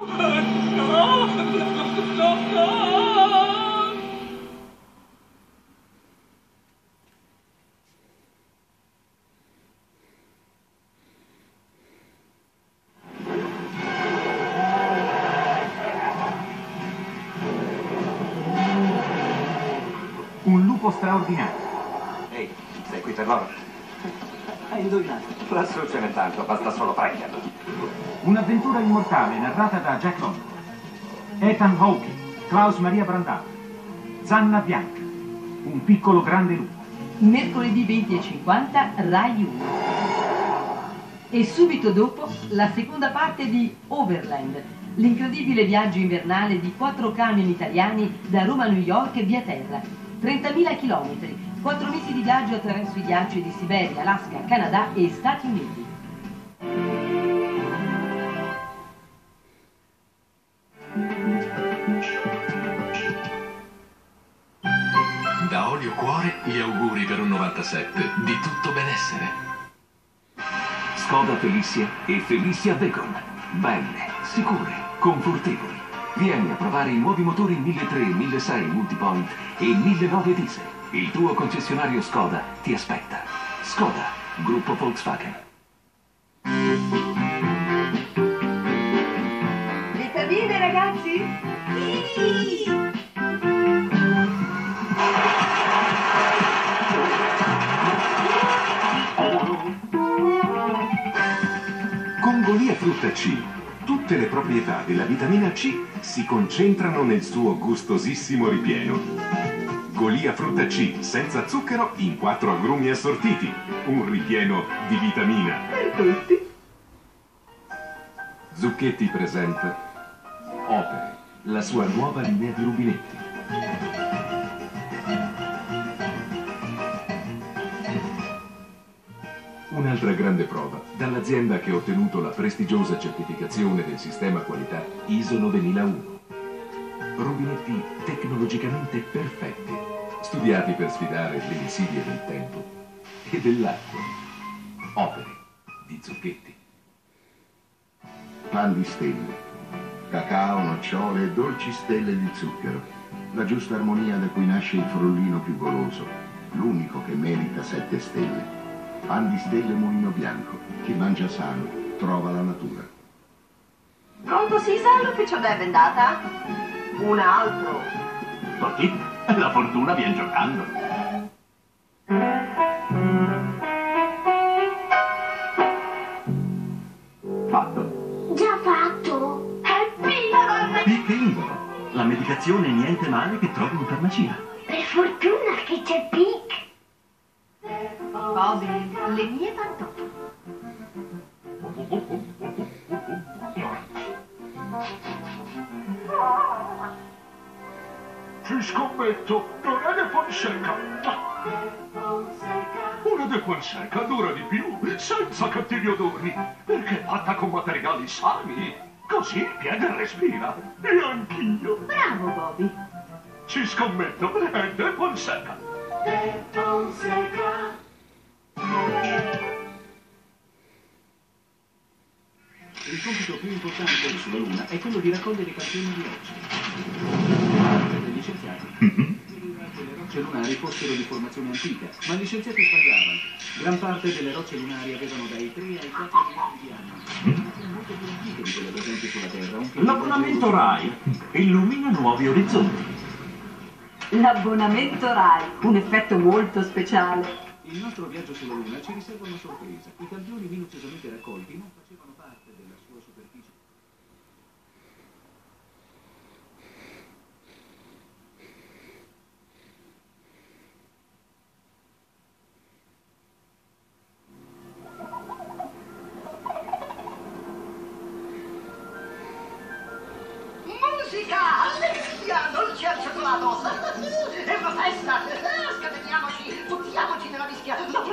Un lupo straordinario. Ehi, sei qui per loro? Hai indovinato. Lassù ce n'è tanto, basta solo prenderlo. Un'avventura immortale narrata da Jack London. Ethan Hawke, Klaus Maria Brandauer. Zanna Bianca, un piccolo grande lupo. Mercoledì 20:50, Rai 1. E subito dopo la seconda parte di Overland, l'incredibile viaggio invernale di 4 camion italiani da Roma a New York via terra. 30.000 chilometri, 4 mesi di viaggio attraverso i ghiacci di Siberia, Alaska, Canada e Stati Uniti. Da Olio Cuore gli auguri per un 97 di tutto benessere. Skoda Felicia e Felicia Wagon. Belle, sicure, confortevoli. Vieni a provare i nuovi motori 1300 e 1600 Multipoint e 1009 Diesel. Il tuo concessionario Skoda ti aspetta. Skoda, gruppo Volkswagen. Vitamine, ragazzi? Con Golia Frutta C, tutte le proprietà della vitamina C si concentrano nel suo gustosissimo ripieno. Golia Frutta C senza zucchero in 4 agrumi assortiti. Un ripieno di vitamina. Per tutti. Zucchetti presenta Opere, la sua nuova linea di rubinetti. Un'altra grande prova dall'azienda che ha ottenuto la prestigiosa certificazione del sistema qualità ISO 9001. Rubinetti tecnologicamente perfetti, studiati per sfidare le insidie del tempo e dell'acqua. Opere di Zucchetti. Pan di stelle, cacao, nocciole e dolci stelle di zucchero. La giusta armonia da cui nasce il frollino più goloso, l'unico che merita 7 stelle. Pan di stelle Mulino Bianco, chi mangia sano trova la natura. Pronto, si sa l'ufficio dove è andata? Un altro. Così, la fortuna viene giocando. Fatto. Già fatto. È il pillolo. Pillolo. La medicazione niente male che trovi in farmacia. Per fortuna che c'è Pic. Bobby, le mie pantofole. Ci scommetto, non è De Fonseca. Una De Fonseca dura di più, senza cattivi odori, perché è fatta con materiali sani. Così il piede respira. E anch'io. Bravo, Bobby. Ci scommetto, è De Fonseca. De Fonseca. Il compito più importante sulla Luna è quello di raccogliere campioni di rocce. Gli scienziati che le rocce lunari fossero di formazione antica, ma gli scienziati sbagliavano. Gran parte delle rocce lunari avevano dai 3 ai 4 milioni di anni. Molto più antiche di quelle presenti sulla Terra. L'abbonamento RAI illumina nuovi orizzonti. L'abbonamento Rai, un effetto molto speciale. Il nostro viaggio sulla Luna ci riserva una sorpresa. I campioni minuziosamente raccolti non facevano parte della sua superficie. Musica, allegria, dolce al cioccolato. È una festa. Scateniamoci, buttiamoci nella mischia.